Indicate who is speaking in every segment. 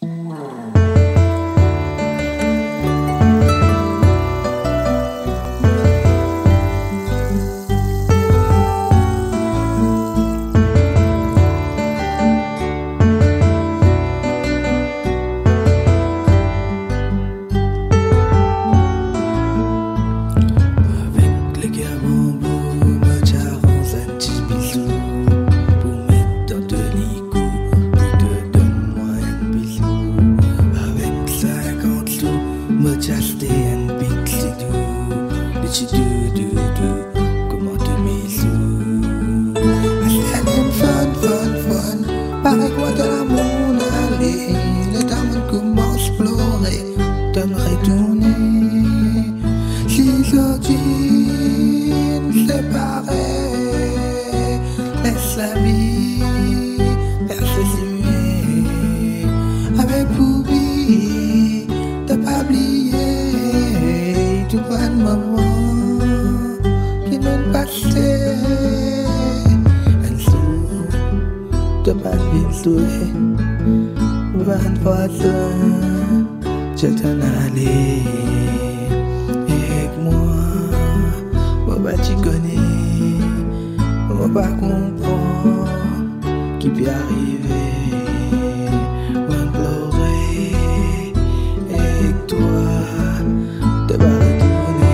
Speaker 1: Avec Leker Bambou, mett arranze un petit bijou pour mettre dans de licou, puis te donne-moi un bisou. Avec 50 sous, mett aster un pixidou, pixidou, comment te bisou. Enen, fone, pareil moi de lamour, allez, letemps, coummence, plorer, donne, retourner. Zordi, separer, laisse la vie, Versaya, avec oublié, de pas oublier, tout bon moment qui nous passait, un sous, de pas bizou, bonne voisin, je t'en allais. Tu connais, on va comprendre qui peut arriver. On plorer avec toi, te va retourner.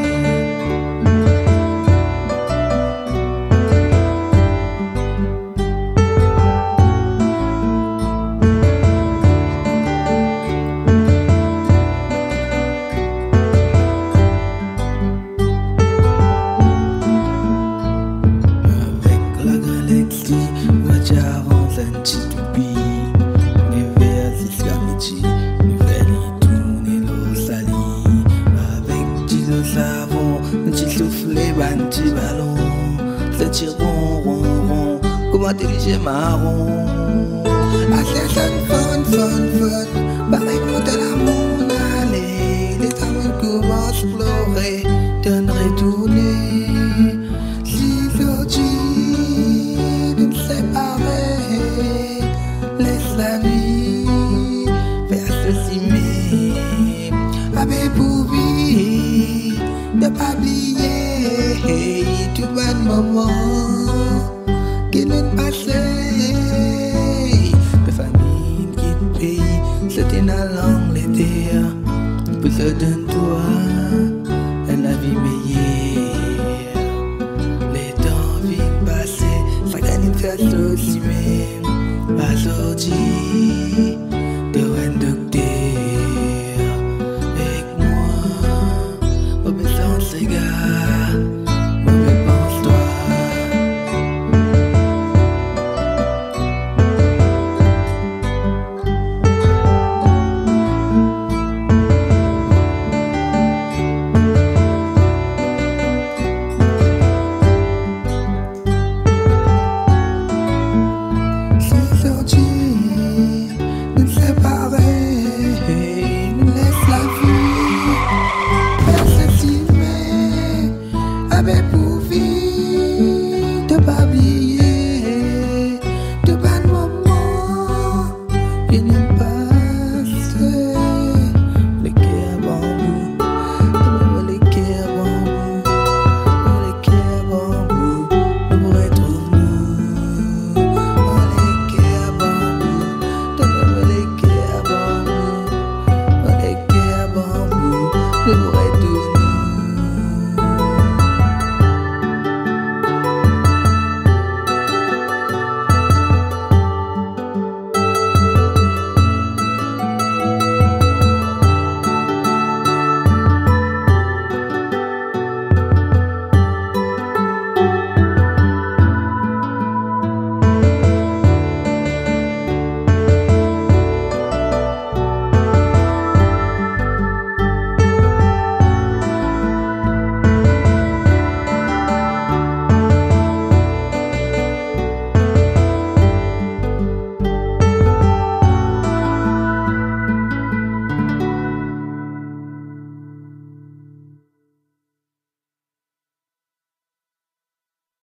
Speaker 1: Mett arranze un petit toupie, les vers islamiti, nouvelle tourner l'eau salie. Avec du savon, un petit soufflet, un petit ballon, se tire rond, comment diriger marron. Asser, fone, pareil moi de l'amour, allez, les temps coummence, plorer, donne, retourner. Separer, laisse la vie faire ce simin, avec pour vie, ne pas oublier tout bon moment qui nous passait. De famille qui te paye, c'était la langue l'été, pour se donner toi, la vie meilleure. Les temps vite passés, ça gagne faire aussi même, à zordi, de un docteur, avec moi, mauvais sens les gars, mauvais pense-toi. Avec pour vie, de pas oublier, de pas de moment, il n'y a pas.